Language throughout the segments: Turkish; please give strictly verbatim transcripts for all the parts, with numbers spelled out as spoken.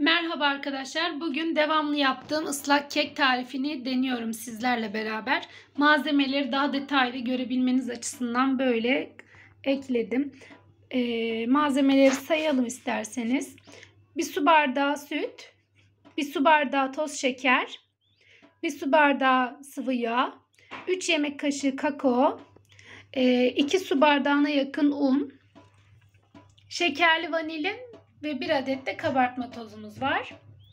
Merhaba arkadaşlar. Bugün devamlı yaptığım ıslak kek tarifini deniyorum sizlerle beraber. Malzemeleri daha detaylı görebilmeniz açısından böyle ekledim. Ee, malzemeleri sayalım isterseniz. Bir su bardağı süt, bir su bardağı toz şeker, bir su bardağı sıvı yağ, üç yemek kaşığı kakao, iki su bardağına yakın un, şekerli vanilin ve bir adet de kabartma tozumuz var.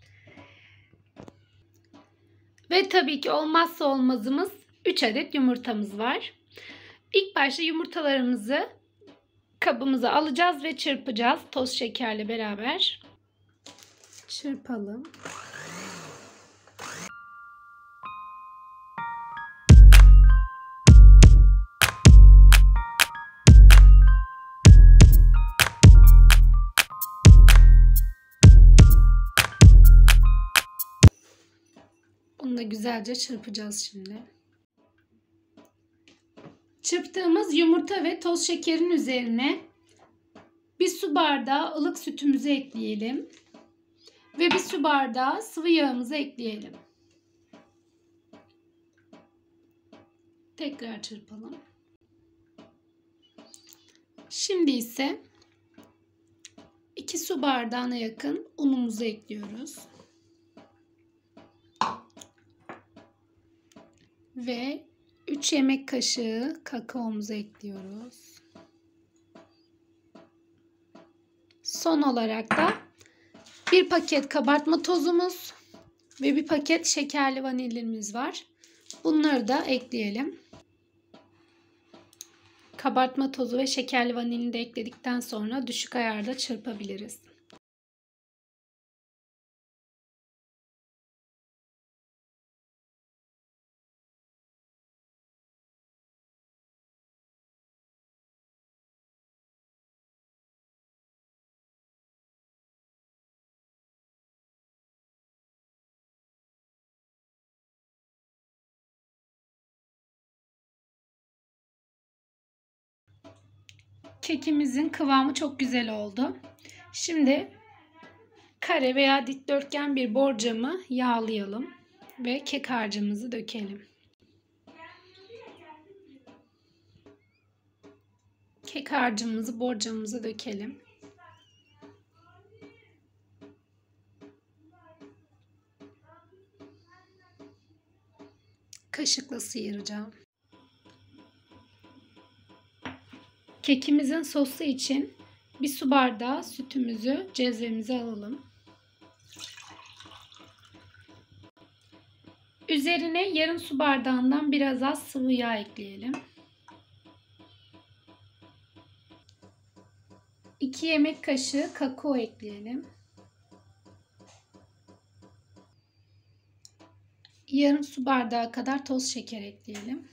Ve tabii ki olmazsa olmazımız üç adet yumurtamız var. İlk başta yumurtalarımızı kabımıza alacağız ve çırpacağız toz şekerle beraber. Çırpalım. Bunu da güzelce çırpacağız şimdi. Çırptığımız yumurta ve toz şekerin üzerine bir su bardağı ılık sütümüzü ekleyelim. Ve bir su bardağı sıvı yağımızı ekleyelim. Tekrar çırpalım. Şimdi ise iki su bardağına yakın unumuzu ekliyoruz. Ve üç yemek kaşığı kakaomuzu ekliyoruz. Son olarak da bir paket kabartma tozumuz ve bir paket şekerli vanilimiz var. Bunları da ekleyelim. Kabartma tozu ve şekerli vanilini de ekledikten sonra düşük ayarda çırpabiliriz. Kekimizin kıvamı çok güzel oldu. Şimdi kare veya dikdörtgen bir borcamı yağlayalım ve kek harcımızı dökelim. Kek harcımızı borcamımıza dökelim. Kaşıkla sıyıracağım. Kekimizin sosu için bir su bardağı sütümüzü cezvemize alalım. Üzerine yarım su bardağından biraz az sıvı yağ ekleyelim. iki yemek kaşığı kakao ekleyelim. Yarım su bardağı kadar toz şeker ekleyelim.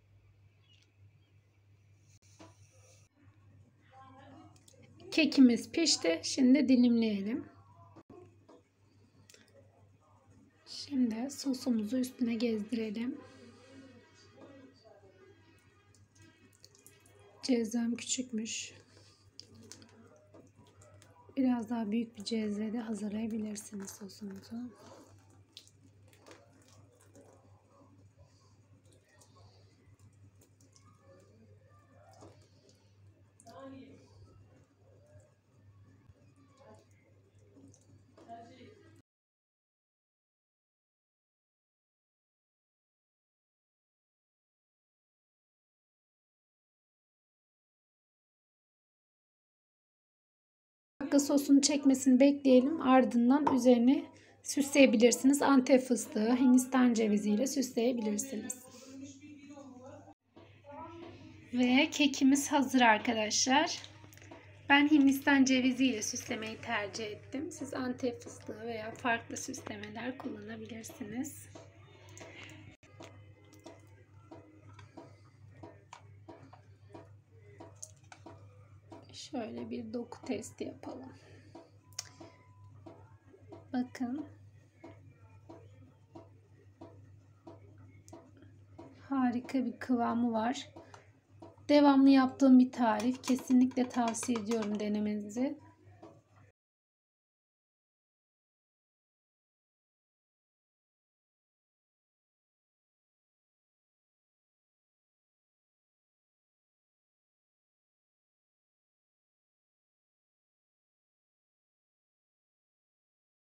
Kekimiz pişti. Şimdi dilimleyelim. Şimdi sosumuzu üstüne gezdirelim. Cezvem küçükmüş. Biraz daha büyük bir cezve de hazırlayabilirsiniz sosumuzu. Sosun çekmesini bekleyelim. Ardından üzerine süsleyebilirsiniz. Antep fıstığı, Hindistan cevizi ile süsleyebilirsiniz. Ve kekimiz hazır arkadaşlar. Ben Hindistan cevizi ile süslemeyi tercih ettim. Siz Antep fıstığı veya farklı süslemeler kullanabilirsiniz. Şöyle bir doku testi yapalım. Bakın. Harika bir kıvamı var. Devamlı yaptığım bir tarif. Kesinlikle tavsiye ediyorum denemenizi.